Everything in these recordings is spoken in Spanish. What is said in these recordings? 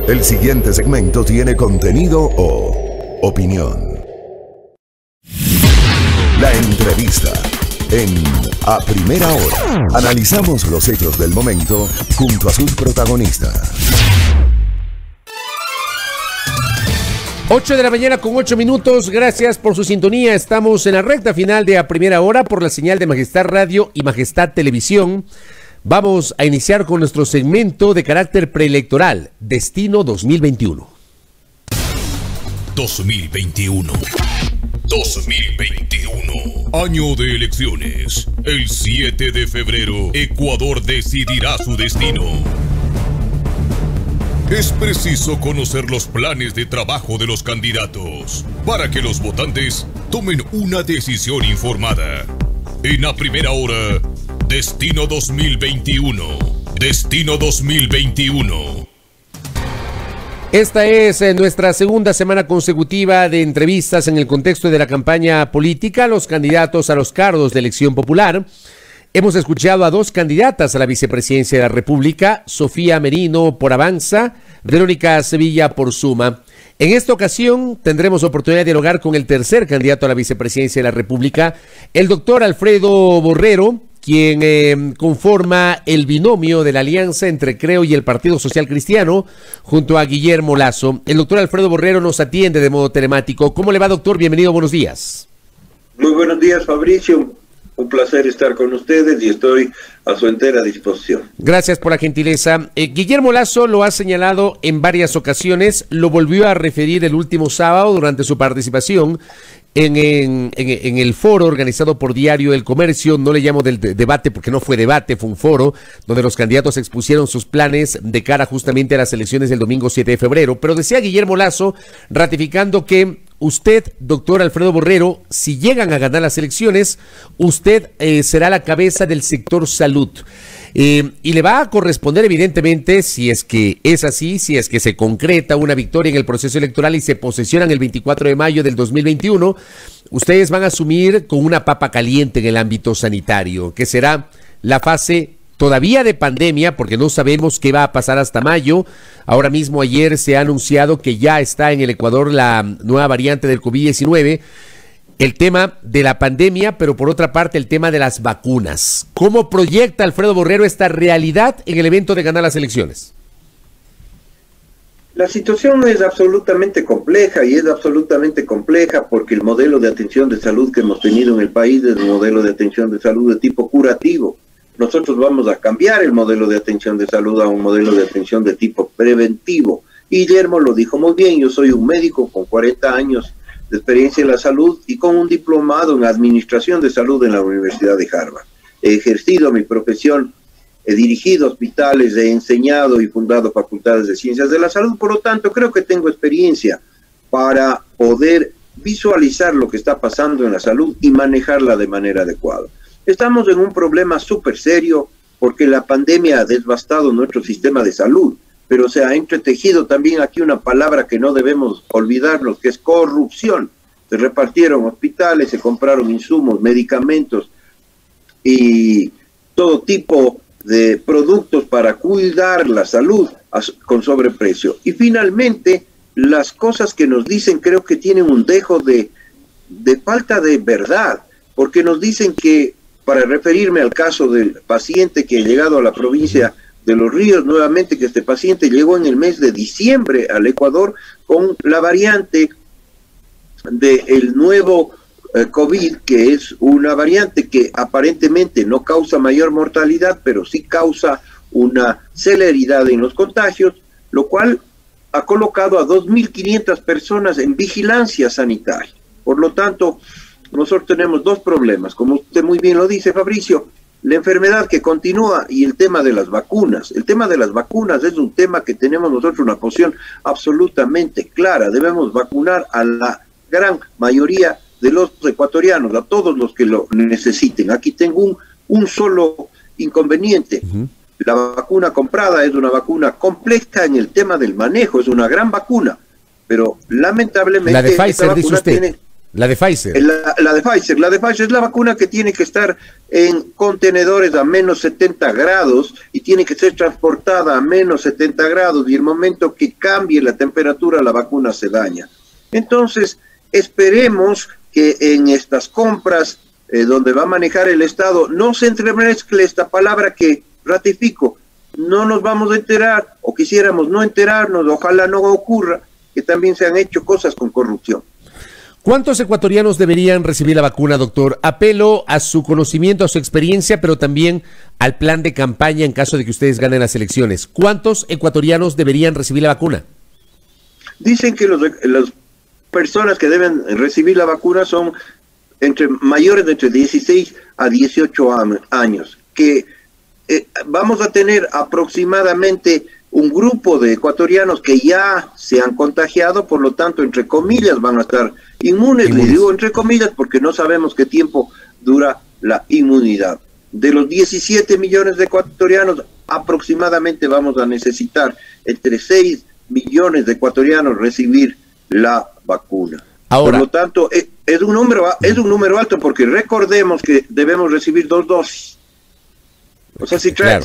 El siguiente segmento tiene contenido o opinión. La entrevista en A Primera Hora. Analizamos los hechos del momento junto a sus protagonistas. 8 de la mañana con 8 minutos, gracias por su sintonía. Estamos en la recta final de A Primera Hora por la señal de Majestad Radio y Majestad Televisión. Vamos a iniciar con nuestro segmento de carácter preelectoral, Destino 2021. 2021. Año de elecciones. El 7 de febrero, Ecuador decidirá su destino. Es preciso conocer los planes de trabajo de los candidatos para que los votantes tomen una decisión informada. En A Primera Hora, Destino 2021. Destino 2021. Esta es nuestra segunda semana consecutiva de entrevistas en el contexto de la campaña política a los candidatos a los cargos de elección popular. Hemos escuchado a dos candidatas a la vicepresidencia de la República, Sofía Merino por Avanza, Verónica Sevilla por Suma. En esta ocasión tendremos oportunidad de dialogar con el tercer candidato a la vicepresidencia de la República, el doctor Alfredo Borrero, quien conforma el binomio de la alianza entre Creo y el Partido Social Cristiano, junto a Guillermo Lasso. El doctor Alfredo Borrero nos atiende de modo telemático. ¿Cómo le va, doctor? Bienvenido, buenos días. Muy buenos días, Fabricio. Un placer estar con ustedes y estoy a su entera disposición. Gracias por la gentileza. Guillermo Lasso lo ha señalado en varias ocasiones, lo volvió a referir el último sábado durante su participación en el foro organizado por Diario El Comercio. No le llamo del debate porque no fue debate, fue un foro donde los candidatos expusieron sus planes de cara justamente a las elecciones del domingo 7 de febrero. Pero decía Guillermo Lasso, ratificando que usted, doctor Alfredo Borrero, si llegan a ganar las elecciones, usted será la cabeza del sector salud. Y le va a corresponder, evidentemente, si es que es así, si es que se concreta una victoria en el proceso electoral y se posesionan el 24 de mayo del 2021, ustedes van a asumir con una papa caliente en el ámbito sanitario, que será la fase todavía de pandemia, porque no sabemos qué va a pasar hasta mayo. Ahora mismo, ayer se ha anunciado que ya está en el Ecuador la nueva variante del COVID-19, el tema de la pandemia, pero por otra parte el tema de las vacunas. ¿Cómo proyecta Alfredo Borrero esta realidad en el evento de ganar las elecciones? La situación es absolutamente compleja y es absolutamente compleja porque el modelo de atención de salud que hemos tenido en el país es un modelo de atención de salud de tipo curativo. Nosotros vamos a cambiar el modelo de atención de salud a un modelo de atención de tipo preventivo. Guillermo lo dijo muy bien, yo soy un médico con 40 años de experiencia en la salud y con un diplomado en administración de salud en la Universidad de Harvard. He ejercido mi profesión, he dirigido hospitales, he enseñado y fundado facultades de ciencias de la salud, por lo tanto creo que tengo experiencia para poder visualizar lo que está pasando en la salud y manejarla de manera adecuada. Estamos en un problema súper serio porque la pandemia ha devastado nuestro sistema de salud, pero se ha entretejido también aquí una palabra que no debemos olvidarnos, que es corrupción. Se repartieron hospitales, se compraron insumos, medicamentos y todo tipo de productos para cuidar la salud con sobreprecio. Y finalmente, las cosas que nos dicen creo que tienen un dejo de falta de verdad, porque nos dicen que, para referirme al caso del paciente que ha llegado a la provincia de Los Ríos, nuevamente que este paciente llegó en el mes de diciembre al Ecuador con la variante del nuevo COVID, que es una variante que aparentemente no causa mayor mortalidad, pero sí causa una celeridad en los contagios, lo cual ha colocado a 2.500 personas en vigilancia sanitaria. Por lo tanto, nosotros tenemos dos problemas, como usted muy bien lo dice, Fabricio, la enfermedad que continúa y el tema de las vacunas. El tema de las vacunas es un tema que tenemos nosotros una posición absolutamente clara. Debemos vacunar a la gran mayoría de los ecuatorianos, a todos los que lo necesiten. Aquí tengo un solo inconveniente. La vacuna comprada es una vacuna compleja en el tema del manejo, es una gran vacuna, pero lamentablemente la de Pfizer, dice usted. La de Pfizer. La de Pfizer. La de Pfizer es la vacuna que tiene que estar en contenedores a menos 70 grados y tiene que ser transportada a menos 70 grados, y el momento que cambie la temperatura la vacuna se daña. Entonces, esperemos que en estas compras donde va a manejar el Estado no se entremezcle esta palabra que ratifico. No nos vamos a enterar, o quisiéramos no enterarnos, ojalá no ocurra, que también se han hecho cosas con corrupción. ¿Cuántos ecuatorianos deberían recibir la vacuna, doctor? Apelo a su conocimiento, a su experiencia, pero también al plan de campaña en caso de que ustedes ganen las elecciones. ¿Cuántos ecuatorianos deberían recibir la vacuna? Dicen que las personas que deben recibir la vacuna son mayores de entre 16 a 18 años, que vamos a tener aproximadamente un grupo de ecuatorianos que ya se han contagiado, por lo tanto, entre comillas, van a estar inmunes. Les digo entre comillas porque no sabemos qué tiempo dura la inmunidad. De los 17 millones de ecuatorianos, aproximadamente vamos a necesitar entre 6 millones de ecuatorianos recibir la vacuna. Ahora, por lo tanto, es un número alto, porque recordemos que debemos recibir 2 dosis. O sea, si traen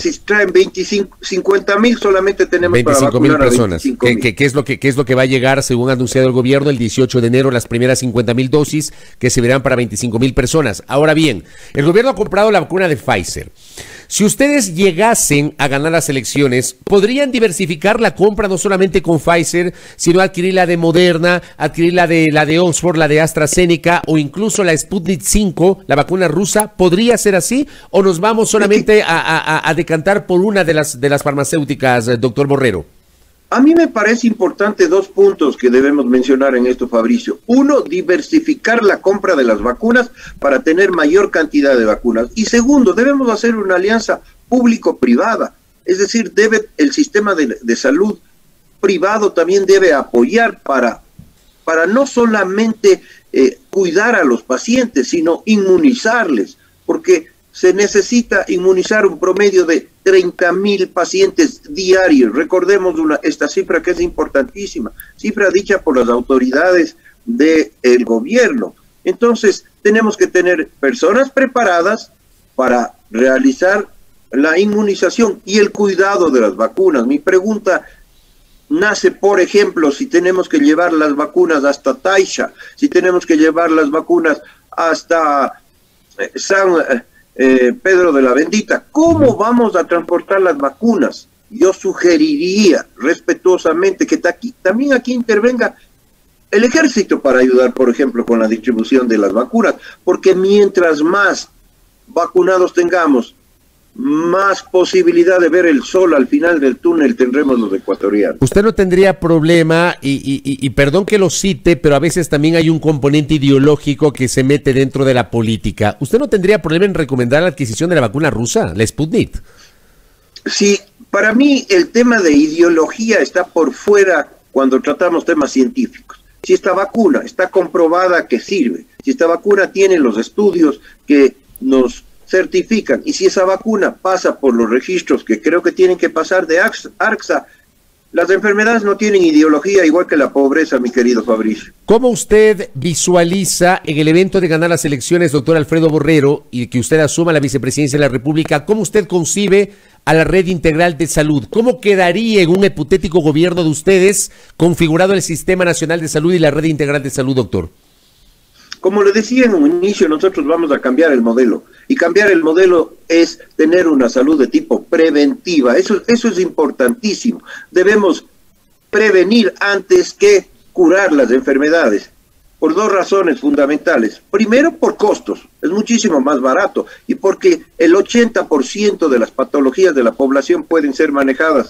50.000, solamente tenemos 25.000 personas. 25.000. ¿Qué es lo que va a llegar, según ha anunciado el gobierno, el 18 de enero, las primeras 50.000 dosis que se verán para 25.000 personas? Ahora bien, el gobierno ha comprado la vacuna de Pfizer. Si ustedes llegasen a ganar las elecciones, ¿podrían diversificar la compra no solamente con Pfizer, sino adquirir la de Moderna, adquirir la de Oxford, la de AstraZeneca o incluso la Sputnik 5, la vacuna rusa? ¿Podría ser así? ¿O nos vamos solamente a decantar por una de las farmacéuticas, doctor Borrero? A mí me parece importante 2 puntos que debemos mencionar en esto, Fabricio. Uno, diversificar la compra de las vacunas para tener mayor cantidad de vacunas. Y segundo, debemos hacer una alianza público-privada. Es decir, el sistema de salud privado también debe apoyar para no solamente cuidar a los pacientes, sino inmunizarles, porque se necesita inmunizar un promedio de 30.000 pacientes diarios. Recordemos esta cifra que es importantísima, cifra dicha por las autoridades del gobierno. Entonces, tenemos que tener personas preparadas para realizar la inmunización y el cuidado de las vacunas. Mi pregunta nace, por ejemplo, si tenemos que llevar las vacunas hasta Taisha, si tenemos que llevar las vacunas hasta San Pedro de la Bendita, ¿cómo vamos a transportar las vacunas? Yo sugeriría respetuosamente que también aquí intervenga el ejército para ayudar, por ejemplo, con la distribución de las vacunas, porque mientras más vacunados tengamos, más posibilidad de ver el sol al final del túnel tendremos los ecuatorianos. Usted no tendría problema, y perdón que lo cite, pero a veces también hay un componente ideológico que se mete dentro de la política. ¿Usted no tendría problema en recomendar la adquisición de la vacuna rusa, la Sputnik? Sí, para mí el tema de ideología está por fuera cuando tratamos temas científicos. Si esta vacuna está comprobada que sirve, si esta vacuna tiene los estudios que nos certifican, y si esa vacuna pasa por los registros que creo que tienen que pasar de ARCSA, las enfermedades no tienen ideología, igual que la pobreza, mi querido Fabricio. ¿Cómo usted visualiza en el evento de ganar las elecciones, doctor Alfredo Borrero, y que usted asuma la vicepresidencia de la República, cómo usted concibe a la red integral de salud? ¿Cómo quedaría en un hipotético gobierno de ustedes configurado el Sistema Nacional de Salud y la red integral de salud, doctor? Como le decía en un inicio, nosotros vamos a cambiar el modelo. Y cambiar el modelo es tener una salud de tipo preventiva. Eso es importantísimo. Debemos prevenir antes que curar las enfermedades, por 2 razones fundamentales. Primero, por costos. Es muchísimo más barato. Y porque el 80% de las patologías de la población pueden ser manejadas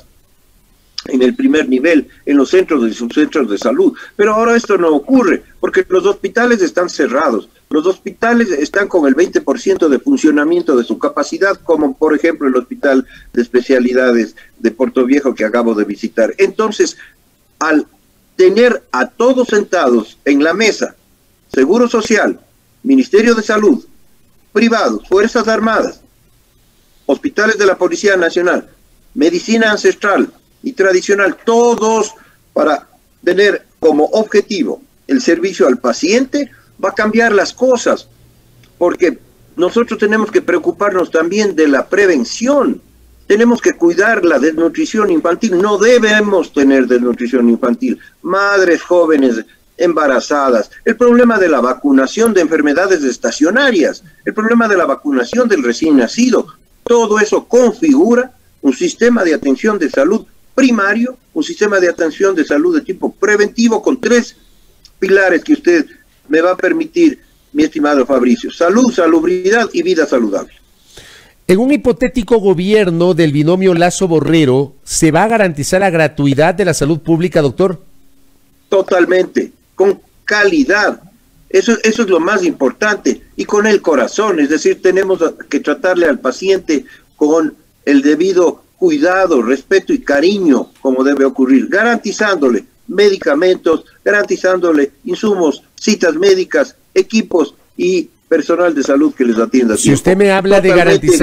en el primer nivel, en los centros y subcentros de salud. Pero ahora esto no ocurre, porque los hospitales están cerrados. Los hospitales están con el 20% de funcionamiento de su capacidad, como por ejemplo el Hospital de Especialidades de Puerto Viejo que acabo de visitar. Entonces, al tener a todos sentados en la mesa, Seguro Social, Ministerio de Salud, privados, Fuerzas Armadas, hospitales de la Policía Nacional, medicina ancestral y tradicional, todos para tener como objetivo el servicio al paciente, va a cambiar las cosas, porque nosotros tenemos que preocuparnos también de la prevención. Tenemos que cuidar la desnutrición infantil. No debemos tener desnutrición infantil. Madres jóvenes embarazadas, el problema de la vacunación de enfermedades estacionarias, el problema de la vacunación del recién nacido, todo eso configura un sistema de atención de salud primario, un sistema de atención de salud de tipo preventivo con 3 pilares que usted me va a permitir, mi estimado Fabricio: salud, salubridad y vida saludable. En un hipotético gobierno del binomio Lasso-Borrero, ¿se va a garantizar la gratuidad de la salud pública, doctor? Totalmente, con calidad. Eso es lo más importante, y con el corazón, es decir, tenemos que tratarle al paciente con el debido cuidado, respeto y cariño, como debe ocurrir, garantizándole medicamentos, garantizándole insumos, citas médicas, equipos y personal de salud que les atienda. Si usted me habla de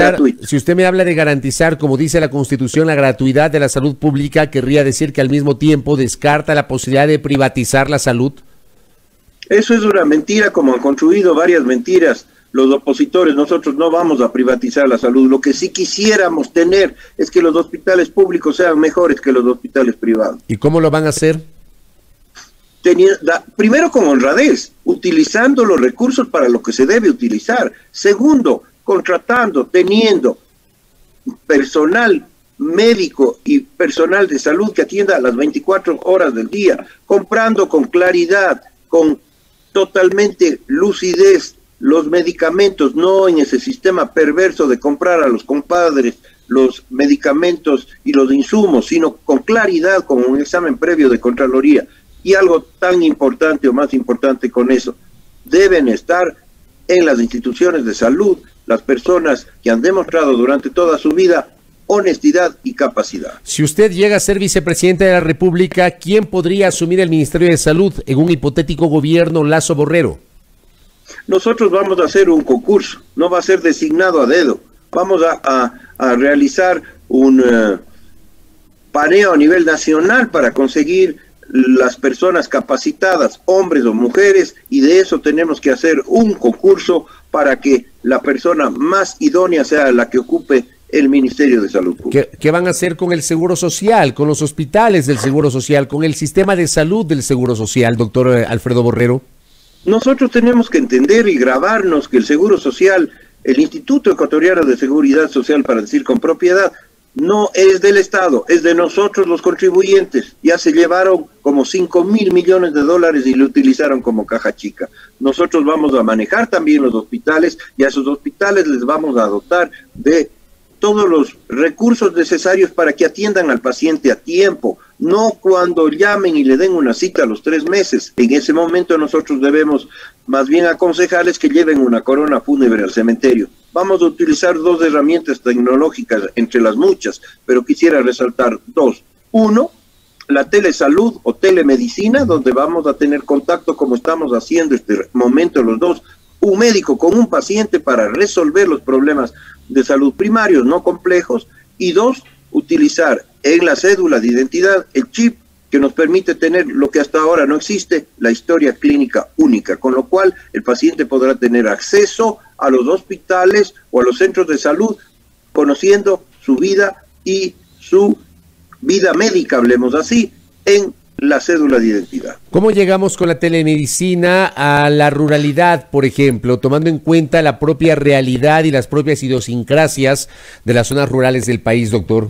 garantizar, como dice la Constitución, la gratuidad de la salud pública, querría decir que al mismo tiempo descarta la posibilidad de privatizar la salud. Eso es una mentira, como han construido varias mentiras los opositores. Nosotros no vamos a privatizar la salud. Lo que sí quisiéramos tener es que los hospitales públicos sean mejores que los hospitales privados. ¿Y cómo lo van a hacer? Primero, con honradez, utilizando los recursos para lo que se debe utilizar. Segundo, contratando, teniendo personal médico y personal de salud que atienda a las 24 horas del día, comprando con claridad, con totalmente lucidez los medicamentos, no en ese sistema perverso de comprar a los compadres los medicamentos y los insumos, sino con claridad, con un examen previo de Contraloría. Y algo tan importante o más importante con eso, deben estar en las instituciones de salud las personas que han demostrado durante toda su vida honestidad y capacidad. Si usted llega a ser vicepresidente de la República, ¿quién podría asumir el Ministerio de Salud en un hipotético gobierno Lasso-Borrero? Nosotros vamos a hacer un concurso, no va a ser designado a dedo. Vamos a realizar un paneo a nivel nacional para conseguir las personas capacitadas, hombres o mujeres, y de eso tenemos que hacer un concurso para que la persona más idónea sea la que ocupe el Ministerio de Salud Pública. ¿Qué van a hacer con el Seguro Social, con los hospitales del Seguro Social, con el sistema de salud del Seguro Social, doctor Alfredo Borrero? Nosotros tenemos que entender y grabarnos que el Seguro Social, el Instituto Ecuatoriano de Seguridad Social, para decir con propiedad, no es del Estado, es de nosotros los contribuyentes. Ya se llevaron como 5.000 millones de dólares y lo utilizaron como caja chica. Nosotros vamos a manejar también los hospitales, y a esos hospitales les vamos a dotar de todos los recursos necesarios para que atiendan al paciente a tiempo, no cuando llamen y le den una cita a los 3 meses. En ese momento nosotros debemos más bien aconsejarles que lleven una corona fúnebre al cementerio. Vamos a utilizar 2 herramientas tecnológicas entre las muchas, pero quisiera resaltar 2. 1, la telesalud o telemedicina, donde vamos a tener contacto, como estamos haciendo este momento los dos, un médico con un paciente para resolver los problemas de salud primarios no complejos. Y 2, utilizar en la cédula de identidad el chip que nos permite tener lo que hasta ahora no existe, la historia clínica única, con lo cual el paciente podrá tener acceso a los hospitales o a los centros de salud, conociendo su vida y su vida médica, hablemos así, en la cédula de identidad. ¿Cómo llegamos con la telemedicina a la ruralidad, por ejemplo, tomando en cuenta la propia realidad y las propias idiosincrasias de las zonas rurales del país, doctor?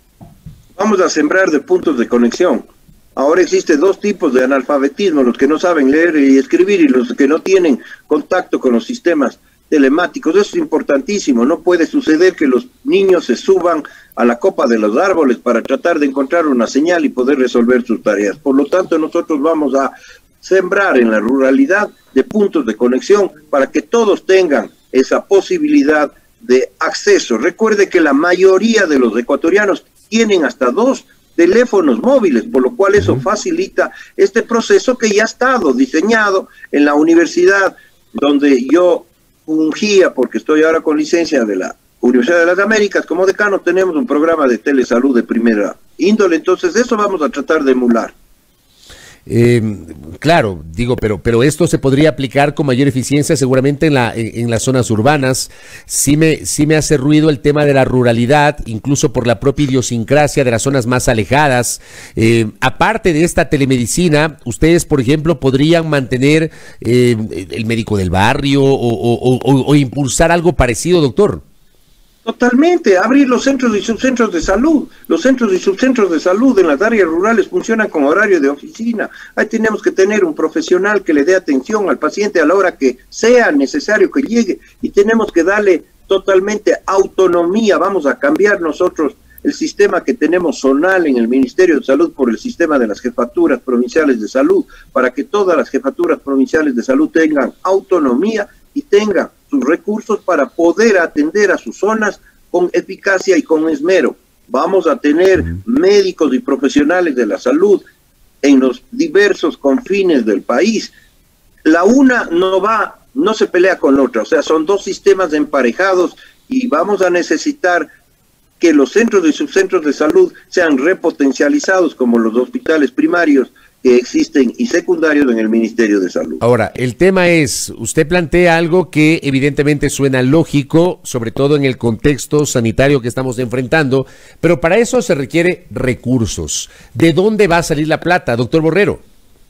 Vamos a sembrar de puntos de conexión. Ahora existen 2 tipos de analfabetismo, los que no saben leer y escribir y los que no tienen contacto con los sistemas telemáticos. Eso es importantísimo. No puede suceder que los niños se suban a la copa de los árboles para tratar de encontrar una señal y poder resolver sus tareas. Por lo tanto, nosotros vamos a sembrar en la ruralidad de puntos de conexión para que todos tengan esa posibilidad de acceso. Recuerde que la mayoría de los ecuatorianos tienen hasta 2 teléfonos móviles, por lo cual eso facilita este proceso que ya ha estado diseñado en la universidad donde yo fungía, porque estoy ahora con licencia de la Universidad de las Américas. Como decano tenemos un programa de telesalud de primera índole, entonces eso vamos a tratar de emular. Claro, digo, pero esto se podría aplicar con mayor eficiencia seguramente en las zonas urbanas. Sí me hace ruido el tema de la ruralidad, incluso por la propia idiosincrasia de las zonas más alejadas. Aparte de esta telemedicina, ustedes, por ejemplo, podrían mantener el médico del barrio o impulsar algo parecido, doctor. Totalmente, abrir los centros y subcentros de salud. Los centros y subcentros de salud en las áreas rurales funcionan con horario de oficina. Ahí tenemos que tener un profesional que le dé atención al paciente a la hora que sea necesario que llegue, y tenemos que darle totalmente autonomía. Vamos a cambiar nosotros el sistema que tenemos zonal en el Ministerio de Salud por el sistema de las jefaturas provinciales de salud, para que todas las jefaturas provinciales de salud tengan autonomía y tengan sus recursos para poder atender a sus zonas con eficacia y con esmero. Vamos a tener médicos y profesionales de la salud en los diversos confines del país. La una no se pelea con la otra, o sea, son dos sistemas emparejados, y vamos a necesitar que los centros y subcentros de salud sean repotencializados como los hospitales primarios que existen y secundarios en el Ministerio de Salud. Ahora, el tema es, usted plantea algo que evidentemente suena lógico, sobre todo en el contexto sanitario que estamos enfrentando, pero para eso se requiere recursos. ¿De dónde va a salir la plata, doctor Borrero?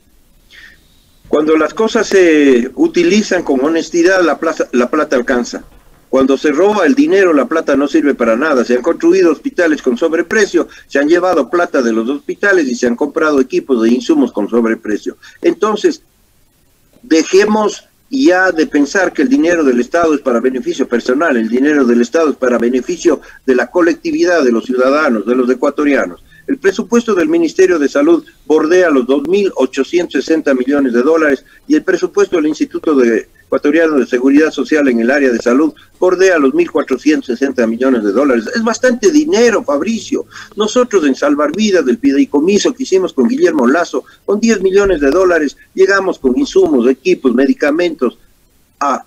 Cuando las cosas se utilizan con honestidad, la plata alcanza. Cuando se roba el dinero, la plata no sirve para nada. Se han construido hospitales con sobreprecio, se han llevado plata de los hospitales y se han comprado equipos de insumos con sobreprecio. Entonces, dejemos ya de pensar que el dinero del Estado es para beneficio personal. El dinero del Estado es para beneficio de la colectividad, de los ciudadanos, de los ecuatorianos. El presupuesto del Ministerio de Salud bordea los 2.860 millones de dólares, y el presupuesto del Instituto Ecuatoriano de Seguridad Social en el área de salud bordea los 1.460 millones de dólares. Es bastante dinero, Fabricio. Nosotros en Salvar Vidas, del fideicomiso que hicimos con Guillermo Lasso, con 10 millones de dólares, llegamos con insumos, equipos, medicamentos a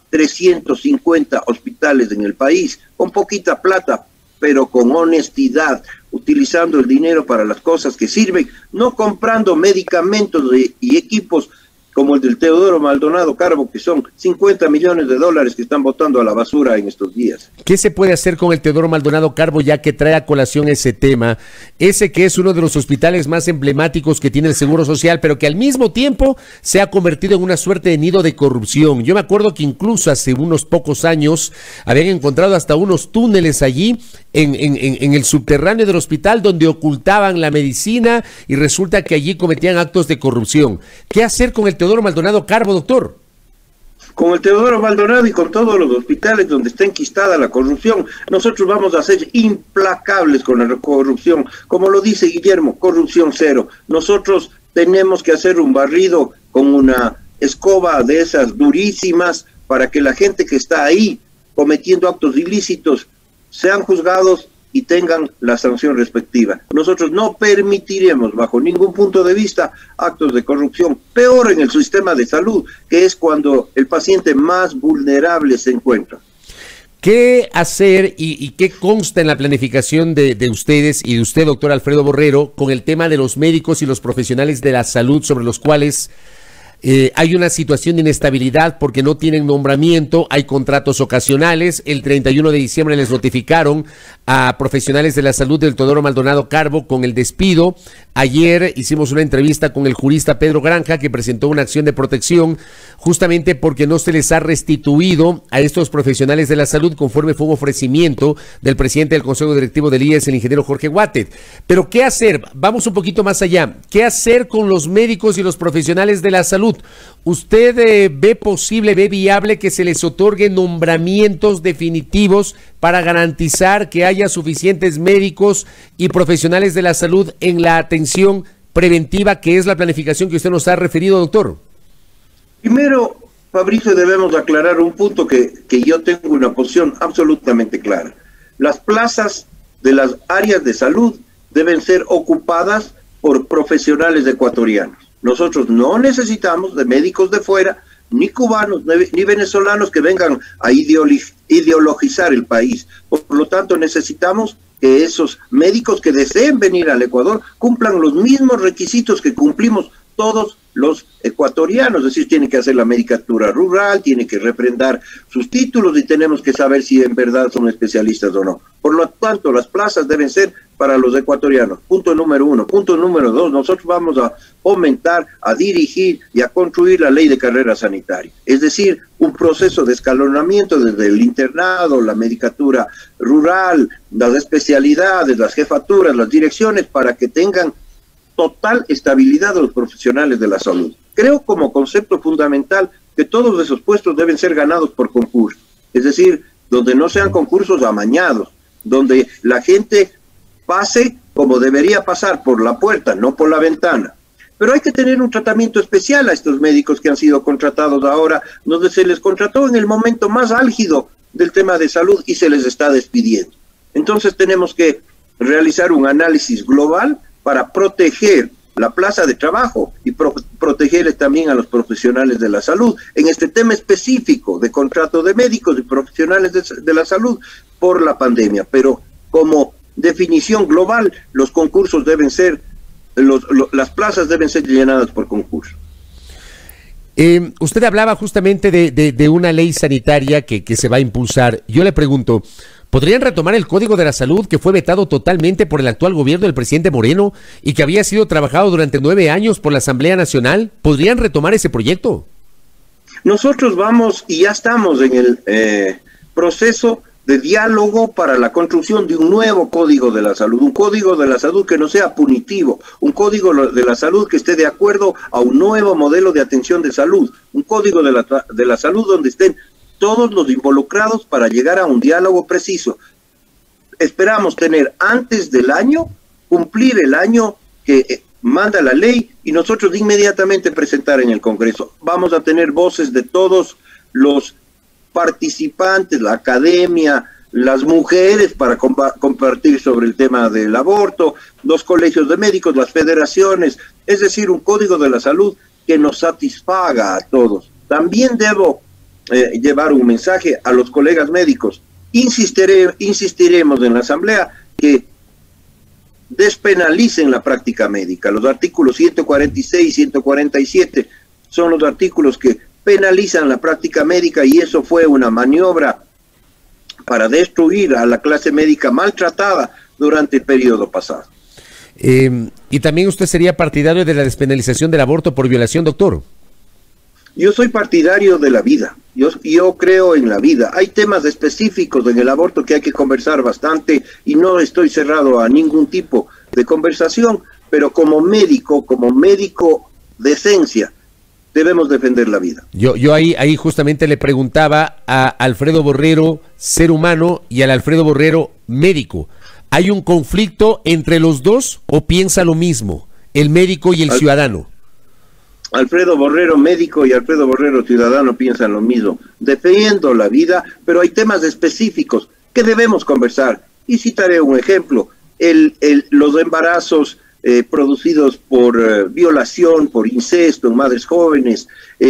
350 hospitales en el país, con poquita plata, pero con honestidad, utilizando el dinero para las cosas que sirven, no comprando medicamentos y equipos como el del Teodoro Maldonado Carbo, que son 50 millones de dólares que están botando a la basura en estos días. ¿Qué se puede hacer con el Teodoro Maldonado Carbo, ya que trae a colación ese tema? Ese que es uno de los hospitales más emblemáticos que tiene el Seguro Social, pero que al mismo tiempo se ha convertido en una suerte de nido de corrupción. Yo me acuerdo que incluso hace unos pocos años habían encontrado hasta unos túneles allí en el subterráneo del hospital donde ocultaban la medicina, y resulta que allí cometían actos de corrupción. ¿Qué hacer con el Teodoro Maldonado Carbo, doctor? Con el Teodoro Maldonado y con todos los hospitales donde está enquistada la corrupción, nosotros vamos a ser implacables con la corrupción. Como lo dice Guillermo, corrupción cero. Nosotros tenemos que hacer un barrido con una escoba de esas durísimas para que la gente que está ahí cometiendo actos ilícitos sean juzgados y tengan la sanción respectiva. Nosotros no permitiremos bajo ningún punto de vista actos de corrupción, peor en el sistema de salud, que es cuando el paciente más vulnerable se encuentra. ¿Qué hacer y qué consta en la planificación de ustedes y de usted, doctor Alfredo Borrero, con el tema de los médicos y los profesionales de la salud, sobre los cuales hay una situación de inestabilidad porque no tienen nombramiento, hay contratos ocasionales? El 31 de diciembre les notificaron a profesionales de la salud del Teodoro Maldonado Carbo con el despido. Ayer hicimos una entrevista con el jurista Pedro Granja, que presentó una acción de protección justamente porque no se les ha restituido a estos profesionales de la salud conforme fue un ofrecimiento del presidente del Consejo Directivo del IES, el ingeniero Jorge Guatet. Pero ¿qué hacer? Vamos un poquito más allá. ¿Qué hacer con los médicos y los profesionales de la salud? ¿Usted ve posible, ve viable que se les otorgue nombramientos definitivos para garantizar que haya suficientes médicos y profesionales de la salud en la atención preventiva, que es la planificación que usted nos ha referido, doctor? Primero, Fabricio, debemos aclarar un punto que yo tengo una posición absolutamente clara. Las plazas de las áreas de salud deben ser ocupadas por profesionales ecuatorianos. Nosotros no necesitamos de médicos de fuera, ni cubanos, ni venezolanos que vengan a ideologizar el país. Por lo tanto, necesitamos que esos médicos que deseen venir al Ecuador cumplan los mismos requisitos que cumplimos todos los ecuatorianos, es decir, tiene que hacer la medicatura rural, tiene que refrendar sus títulos y tenemos que saber si en verdad son especialistas o no. Por lo tanto, las plazas deben ser para los ecuatorianos. Punto número 1. Punto número 2, nosotros vamos a fomentar, a dirigir y a construir la ley de carrera sanitaria. Es decir, un proceso de escalonamiento desde el internado, la medicatura rural, las especialidades, las jefaturas, las direcciones, para que tengan total estabilidad de los profesionales de la salud. Creo como concepto fundamental que todos esos puestos deben ser ganados por concurso, es decir, donde no sean concursos amañados, donde la gente pase como debería pasar, por la puerta, no por la ventana. Pero hay que tener un tratamiento especial a estos médicos que han sido contratados ahora, donde se les contrató en el momento más álgido del tema de salud y se les está despidiendo. Entonces tenemos que realizar un análisis global para proteger la plaza de trabajo y proteger también a los profesionales de la salud en este tema específico de contrato de médicos y profesionales de la salud por la pandemia. Pero como definición global, los concursos deben ser, las plazas deben ser llenadas por concurso. Usted hablaba justamente de una ley sanitaria que se va a impulsar. Yo le pregunto, ¿podrían retomar el Código de la Salud que fue vetado totalmente por el actual gobierno del presidente Moreno y que había sido trabajado durante 9 años por la Asamblea Nacional? ¿Podrían retomar ese proyecto? Nosotros vamos y ya estamos en el proceso de diálogo para la construcción de un nuevo Código de la Salud, un Código de la Salud que no sea punitivo, un Código de la Salud que esté de acuerdo a un nuevo modelo de atención de salud, un Código de la Salud donde estén todos los involucrados para llegar a un diálogo preciso. Esperamos tener antes del año, cumplir el año que manda la ley y nosotros inmediatamente presentar en el Congreso. Vamos a tener voces de todos los participantes, la academia, las mujeres para compartir sobre el tema del aborto, los colegios de médicos, las federaciones, es decir, un Código de la Salud que nos satisfaga a todos. También debo llevar un mensaje a los colegas médicos. Insistiremos en la Asamblea que despenalicen la práctica médica. Los artículos 146 y 147 son los artículos que penalizan la práctica médica y eso fue una maniobra para destruir a la clase médica maltratada durante el periodo pasado. ¿Y también usted sería partidario de la despenalización del aborto por violación, doctor? Yo soy partidario de la vida, yo creo en la vida. Hay temas específicos en el aborto que hay que conversar bastante y no estoy cerrado a ningún tipo de conversación, pero como médico de esencia, debemos defender la vida. Yo ahí justamente le preguntaba a Alfredo Borrero, ser humano, y al Alfredo Borrero, médico. ¿Hay un conflicto entre los dos o piensa lo mismo, el médico y el ciudadano? Alfredo Borrero, médico, y Alfredo Borrero, ciudadano, piensan lo mismo. Defiendo la vida, pero hay temas específicos que debemos conversar. Y citaré un ejemplo, los embarazos producidos por violación, por incesto en madres jóvenes,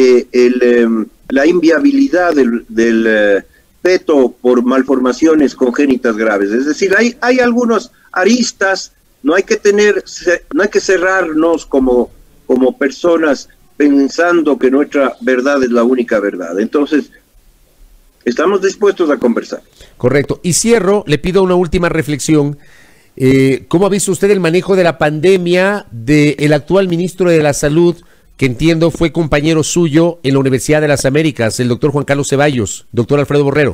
la inviabilidad del feto por malformaciones congénitas graves. Es decir, hay algunas aristas, no hay que cerrarnos como personas pensando que nuestra verdad es la única verdad. Entonces, estamos dispuestos a conversar. Correcto. Y cierro, le pido una última reflexión. ¿Cómo ha visto usted el manejo de la pandemia del actual ministro de la Salud, que entiendo fue compañero suyo en la Universidad de las Américas, el doctor Juan Carlos Ceballos, doctor Alfredo Borrero?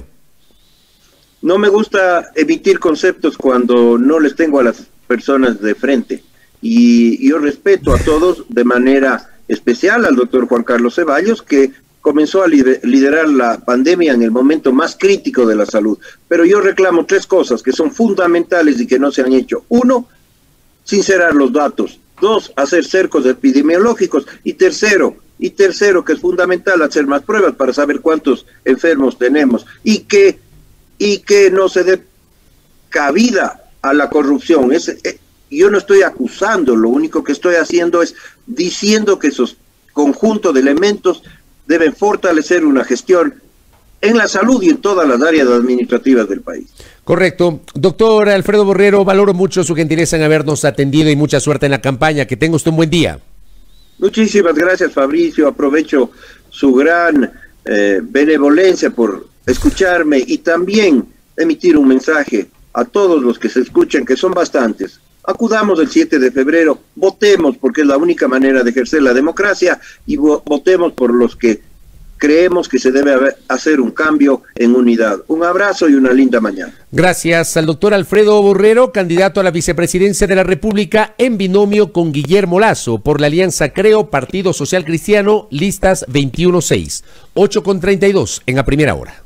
No me gusta emitir conceptos cuando no les tengo a las personas de frente. Y yo respeto a todos, de manera especial al doctor Juan Carlos Ceballos, que comenzó a liderar la pandemia en el momento más crítico de la salud. Pero yo reclamo 3 cosas que son fundamentales y que no se han hecho. 1, sincerar los datos. 2, hacer cercos epidemiológicos. Y tercero, que es fundamental, hacer más pruebas para saber cuántos enfermos tenemos. Y que no se dé cabida a la corrupción. Yo no estoy acusando, lo único que estoy haciendo es diciendo que esos conjuntos de elementos deben fortalecer una gestión en la salud y en todas las áreas administrativas del país. Correcto. Doctor Alfredo Borrero, valoro mucho su gentileza en habernos atendido y mucha suerte en la campaña. Que tenga usted un buen día. Muchísimas gracias, Fabricio. Aprovecho su gran benevolencia por escucharme y también emitir un mensaje a todos los que se escuchan, que son bastantes. Acudamos el 7 de febrero, votemos porque es la única manera de ejercer la democracia y votemos por los que creemos que se debe hacer un cambio en unidad. Un abrazo y una linda mañana. Gracias al doctor Alfredo Borrero, candidato a la vicepresidencia de la República en binomio con Guillermo Lasso por la alianza Creo, Partido Social Cristiano, listas 21-6. 8:32 en A Primera Hora.